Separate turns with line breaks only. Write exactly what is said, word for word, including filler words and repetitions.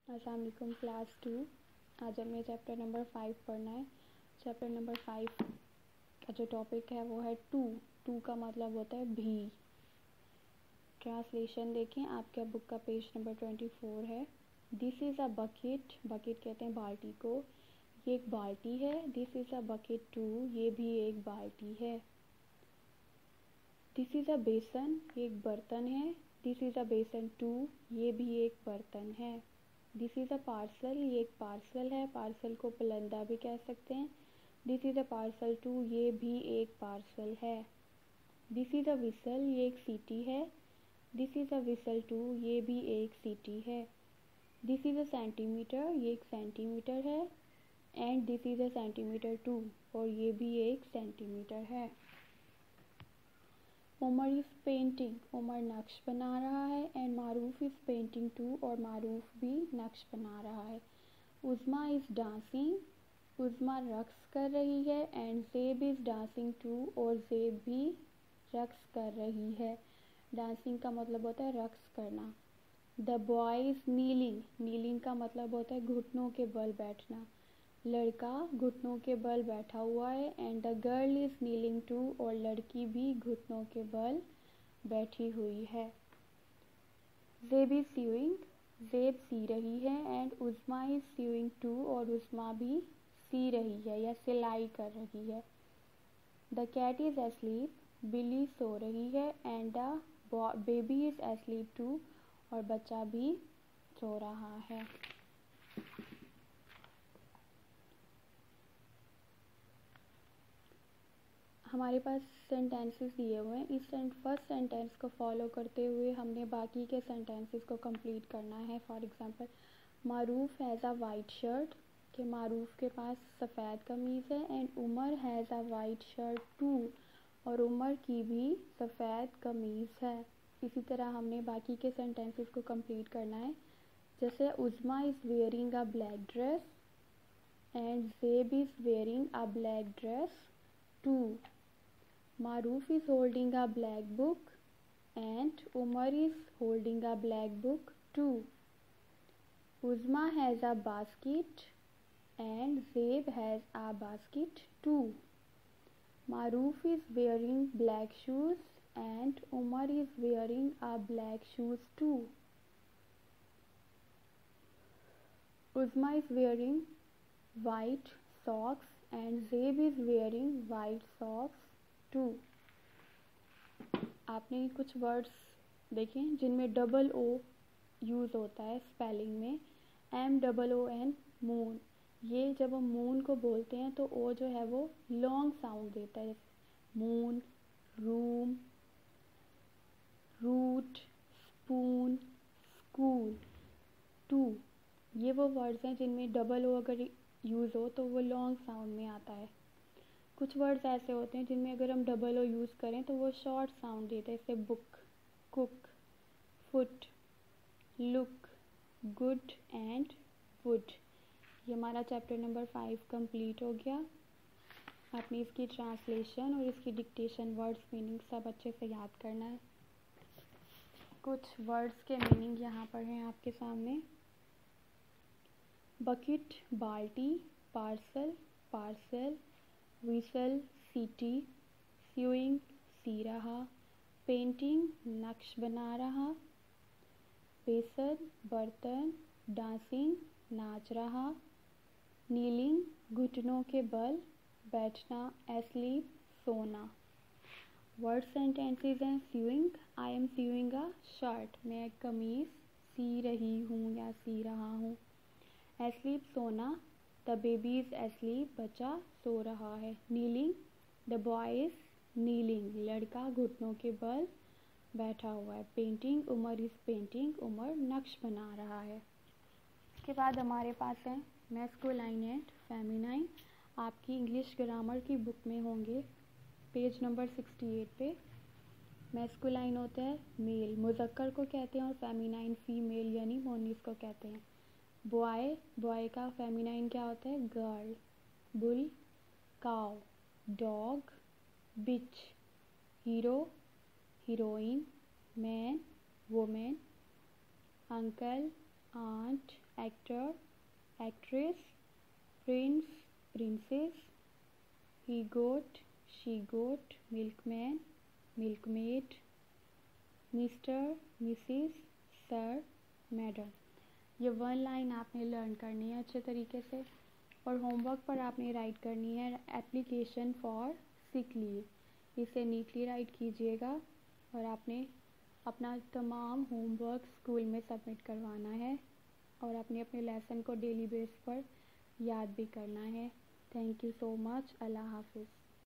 अस्सलाम वालेकुम class to. आज हमें चैप्टर नंबर फाइव पढ़ना है। चैप्टर नंबर फाइव का जो टॉपिक है वो है टू। टू का मतलब होता है भी। ट्रांसलेशन देखें, आपके बुक का पेज नंबर ट्वेंटी फोर है। This is a bucket, bucket कहते हैं बाल्टी को। ये एक बाल्टी है। This is a bucket too, ये भी एक बाल्टी है। दिस इज़ अ बेसन, ये एक बर्तन है। दिस इज़ अ बेसन टू, ये भी एक बर्तन है। दिस इज़ अ पार्सल, ये एक पार्सल है। पार्सल को पलंदा भी कह सकते हैं। This is a parcel too, ये भी एक पार्सल है। दिस इज़ अ विसल, ये एक सीटी है। This is a whistle too, ये भी एक सीटी है। दिस इज़ अ सेंटीमीटर, ये एक सेंटीमीटर है। And this is a centimetre too, और ये भी एक सेंटीमीटर है। उमर इज़ पेंटिंग, उमर नक्श बना रहा है। And Maruf is painting too, और मारूफ भी नक्श बना रहा है। उज़मा इज़ डांसिंग, उज़मा रक्स कर रही है। And Zeb is dancing too, और ज़ेब भी रक्स कर रही है। डांसिंग का मतलब होता है रक्स करना। The boy is kneeling, kneeling का मतलब होता है घुटनों के बल बैठना। लड़का घुटनों के बल बैठा हुआ है। And the girl is kneeling too, और लड़की भी घुटनों के बल बैठी हुई है। ज़ेब इज़ सीइंग, ज़ेब सी रही है। And Uzma is seeing too, और उज़मा भी सी रही है या सिलाई कर रही है। द कैट इज़ एस्लीप, बिल्ली सो रही है। And the baby is asleep too, और बच्चा भी सो रहा है। हमारे पास सेंटेंसेस दिए हुए हैं। इस फर्स्ट सेंटेंस को फॉलो करते हुए हमने बाकी के सेंटेंसेस को कंप्लीट करना है। For example, Maruf has a white shirt, कि मारूफ के पास सफ़ेद कमीज़ है। And Umar has a white shirt too, और उमर की भी सफ़ेद कमीज़ है। इसी तरह हमने बाकी के सेंटेंसेस को कंप्लीट करना है। जैसे Uzma is wearing a black dress, and Zeb is wearing a black dress too. Maruf is holding a black book, and Umar is holding a black book too. Uzma has a basket, and Zeb has a basket too. Maruf is wearing black shoes, and Umar is wearing a black shoes too. Uzma is wearing white socks, and Zeb is wearing white socks too. आपने कुछ words देखें जिनमें double O use होता है spelling में। M double O N, moon. ये जब हम मून को बोलते हैं तो ओ जो है वो लॉन्ग साउंड देता है। Moon, room, root, spoon, school, too. ये वो वर्ड्स हैं जिनमें डबल ओ अगर यूज़ हो तो वो लॉन्ग साउंड में आता है। कुछ वर्ड्स ऐसे होते हैं जिनमें अगर हम डबल ओ यूज़ करें तो वो शॉर्ट साउंड देते हैं, जैसे book, cook, foot, look, good and wood. ये हमारा चैप्टर नंबर फाइव कंप्लीट हो गया। आपने इसकी ट्रांसलेशन और इसकी डिक्टेशन, वर्ड्स मीनिंग सब अच्छे से याद करना है। कुछ वर्ड्स के मीनिंग यहाँ पर हैं आपके सामने। बकेट बाल्टी, पार्सल पार्सल, विसल सीटी, सीइंग सी रहा, पेंटिंग नक्श बना रहा, बेसन बर्तन, डांसिंग नाच रहा, नीलिंग घुटनों के बल बैठना, एस्लीप सोना। वर्ड सेंटेंसेस हैं। Seeing, I am seeing a shirt, मैं एक कमीज़ सी रही हूँ या सी रहा हूँ। एस्लीप सोना, द बेबी इज़ एस्लीप, बच्चा सो रहा है। Kneeling, the boy is kneeling, लड़का घुटनों के बल बैठा हुआ है। Painting, Umar is painting, Umar नक्श बना रहा है। इसके बाद हमारे पास है मैस्कुलाइन एंड फेमिनाइन। आपकी इंग्लिश ग्रामर की बुक में होंगे पेज नंबर सिक्सटी एट पे। मैस्कुलाइन होता है मेल, मुज़क्कर को कहते हैं, और फेमिनाइन फीमेल यानी मोनिस को कहते हैं। बॉय, बॉय का फेमिनाइन क्या होता है? Girl. Bull, cow, dog, bitch. Hero, heroine, man, women. Uncle, aunt, actor, actress, prince, princess, he goat, she goat, milkman, milkmaid, mister, missus, sir, madam. ये वन लाइन आपने लर्न करनी है अच्छे तरीके से। और होमवर्क पर आपने राइट करनी है एप्लीकेशन फॉर सिक लीव। इसे नीटली राइट कीजिएगा और आपने अपना तमाम होमवर्क स्कूल में सबमिट करवाना है और अपने अपने लेसन को डेली बेस पर याद भी करना है। Thank you so much. अल्लाह हाफिज़।